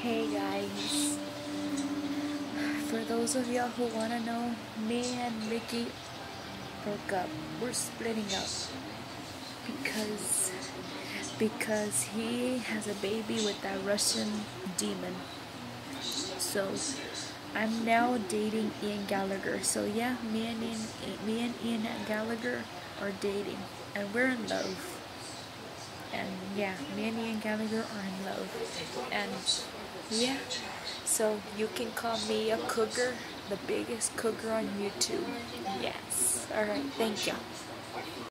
Hey guys, for those of y'all who wanna know, me and Mickey broke up. We're splitting up because he has a baby with that Russian demon. So I'm now dating Ian Gallagher. So yeah, me and Ian Gallagher are dating, and we're in love. And yeah, me and Ian Gallagher are in love. And yeah, so you can call me a cougar, the biggest cougar on YouTube. Yes. Alright, thank you.